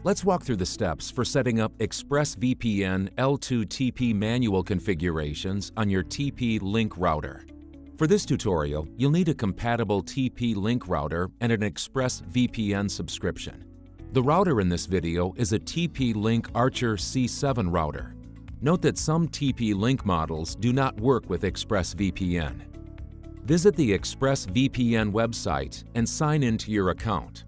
Let's walk through the steps for setting up ExpressVPN L2TP manual configurations on your TP-Link router. For this tutorial, you'll need a compatible TP-Link router and an ExpressVPN subscription. The router in this video is a TP-Link Archer C7 router. Note that some TP-Link models do not work with ExpressVPN. Visit the ExpressVPN website and sign into your account.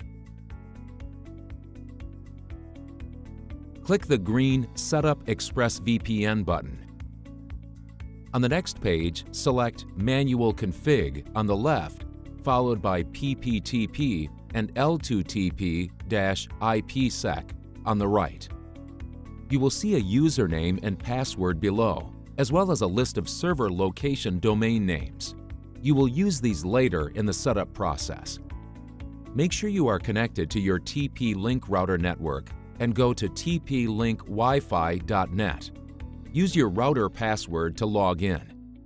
Click the green Set up ExpressVPN button. On the next page, select Manual Config on the left, followed by PPTP and L2TP-IPsec on the right. You will see a username and password below, as well as a list of server location domain names. You will use these later in the setup process. Make sure you are connected to your TP-Link router network and go to tplinkwifi.net. Use your router password to log in.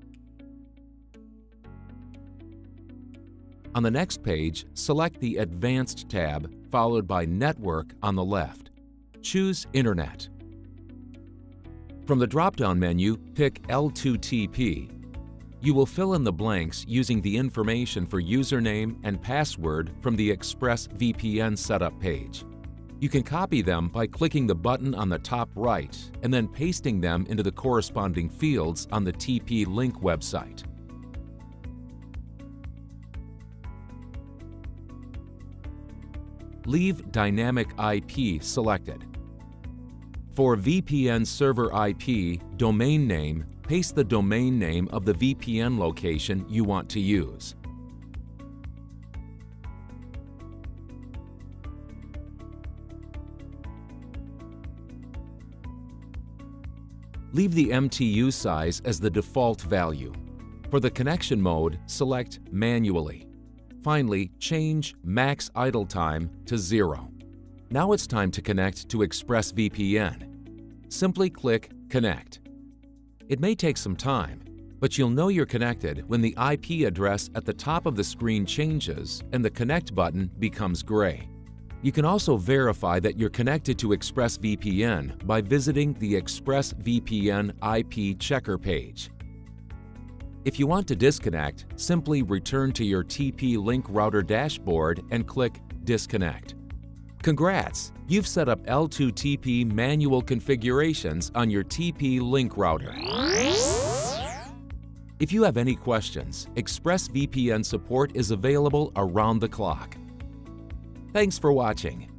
On the next page, select the Advanced tab, followed by Network on the left. Choose Internet. From the drop-down menu, pick L2TP. You will fill in the blanks using the information for username and password from the ExpressVPN setup page. You can copy them by clicking the button on the top right and then pasting them into the corresponding fields on the TP-Link website. Leave Dynamic IP selected. For VPN server IP domain name, paste the domain name of the VPN location you want to use. Leave the MTU size as the default value. For the connection mode, select Manually. Finally, change Max Idle Time to 0. Now it's time to connect to ExpressVPN. Simply click Connect. It may take some time, but you'll know you're connected when the IP address at the top of the screen changes and the Connect button becomes gray. You can also verify that you're connected to ExpressVPN by visiting the ExpressVPN IP checker page. If you want to disconnect, simply return to your TP-Link router dashboard and click Disconnect. Congrats! You've set up L2TP manual configurations on your TP-Link router. If you have any questions, ExpressVPN support is available around the clock. Thanks for watching.